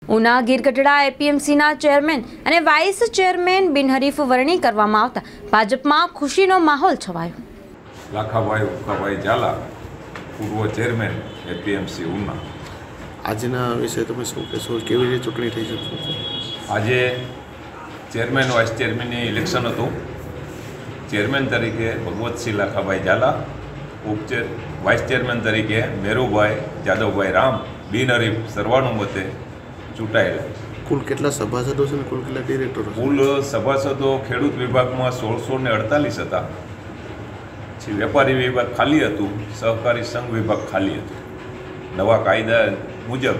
ઉના ગીરગઢડા એપીએમસીના ચેરમેન અને vice chairman બિનહરીફ વરણી કરવામાં આવતા ભાજપમાં ખુશીનો માહોલ છવાયો। લાખાભાઈ ઉકાભાઈ ઝાલા, પૂર્વ ચેરમેન એપીએમસી ઉના। આજના વિશે તમે શું કહેશો? કેવી રીતે ચૂંટણી થઈ શકશે? આજે ચેરમેન વાઇસ ચેરમેનની ઇલેક્શન હતું। ચેરમેન તરીકે ભગવતસિંહ લાખાભાઈ ઝાલા, વાઇસ ચેરમેન તરીકે મેરુભાઈ જાદવભાઈ રામ બિનહરીફ સર્વાનુમતે ચૂંટાયેલા। કુલ કેટલા સભાસદો છે ને કુલ કેટલા ડિરેક્ટરો? કુલ સભાસદો ખેડૂત વિભાગમાં 1648 હતા। વેપારી વિભાગ ખાલી હતું, સહકારી સંઘ વિભાગ ખાલી હતું। નવા કાયદા મુજબ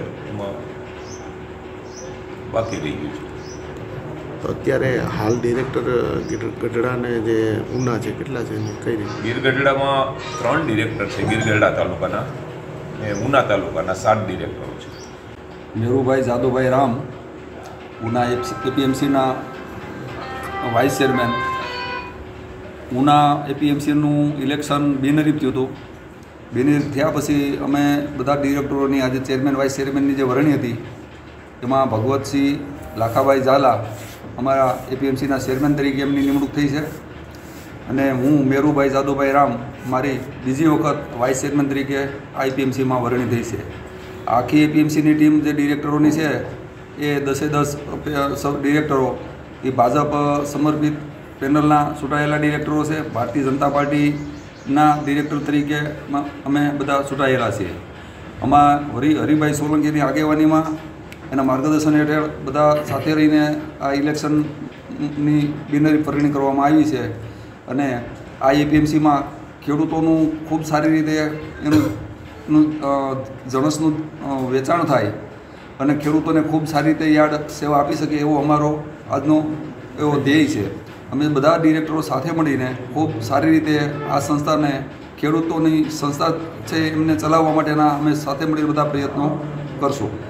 બાકી રહી ગયું છે। તો અત્યારે હાલ ડિરેક્ટર ગઢડાને જે ઉના છે કેટલા છે ને કઈ રીતે? ગીરગઢડામાં 3 ડિરેક્ટર છે, ગીરગઢડા તાલુકાના અને ઉના તાલુકાના 7 ડિરેક્ટરો છે। મેરુભાઈ જાદવભાઈ રામ, ઉના એપીએમસીના વાઇસ ચેરમેન। ઉના એપીએમસીનું ઇલેક્શન બિનહરીફ થયું હતું। બિનહરીફ થયા પછી અમે બધા ડિરેક્ટરોની આજે ચેરમેન વાઇસ ચેરમેનની જે વરણી હતી એમાં ભગવતસિંહ લાખાભાઈ ઝાલા અમારા એપીએમસીના ચેરમેન તરીકે એમની નિમણૂક થઈ છે અને હું મેરુભાઈ જાદવભાઈ રામ મારી બીજી વખત વાઇસ ચેરમેન તરીકે આઈપીએમસીમાં વરણી થઈ છે। આખી એપીએમસીની ટીમ જે ડિરેક્ટરોની છે એ 10 ડિરેક્ટરો એ ભાજપ સમર્પિત પેનલના ચૂંટાયેલા ડિરેક્ટરો છે। ભારતીય જનતા પાર્ટીના ડિરેક્ટર તરીકે અમે બધા ચૂંટાયેલા છીએ। આમાં હરિભાઈ સોલંકીની આગેવાનીમાં એના માર્ગદર્શન હેઠળ બધા સાથે રહીને આ ઇલેક્શનની બિનહરીફ વરણી કરવામાં આવી છે અને આ એપીએમસીમાં ખેડૂતોનું ખૂબ સારી રીતે એનું જણસનું વેચાણ થાય અને ખેડૂતોને ખૂબ સારી રીતે યાર્ડ સેવા આપી શકે એવો અમારો આજનો એવો ધ્યેય છે। અમે બધા ડિરેક્ટરો સાથે મળીને ખૂબ સારી રીતે આ સંસ્થાને ખેડૂતોની સંસ્થા છે એમને ચલાવવા માટેના અમે સાથે મળીને બધા પ્રયત્નો કરશું।